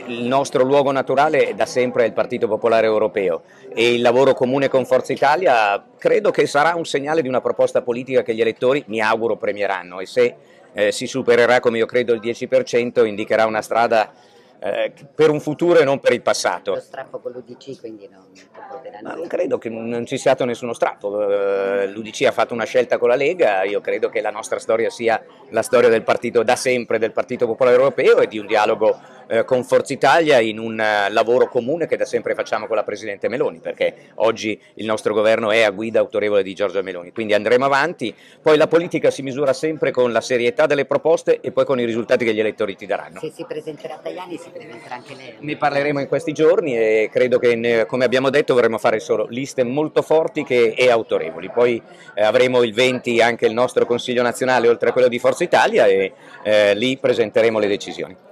il nostro luogo naturale da sempre è il Partito Popolare Europeo e il lavoro comune con Forza Italia credo che sarà un segnale di una proposta politica che gli elettori, mi auguro, premieranno, e se si supererà, come io credo, il 10%, indicherà una strada per un futuro e non per il passato. Lo strappo con l'UDC quindi non voteranno. Ma non credo che non ci sia stato nessuno strappo, l'UDC ha fatto una scelta con la Lega, io credo che la nostra storia sia la storia del partito da sempre, del Partito Popolare Europeo e di un dialogo con Forza Italia in un lavoro comune che da sempre facciamo con la Presidente Meloni, perché oggi il nostro governo è a guida autorevole di Giorgia Meloni, quindi andremo avanti, poi la politica si misura sempre con la serietà delle proposte e poi con i risultati che gli elettori ti daranno. Se si presenterà Tajani si presenterà anche lei. Ne parleremo in questi giorni e credo che, come abbiamo detto, vorremmo fare solo liste molto forti e autorevoli. Poi avremo il 20 anche il nostro Consiglio nazionale oltre a quello di Forza Italia e lì presenteremo le decisioni.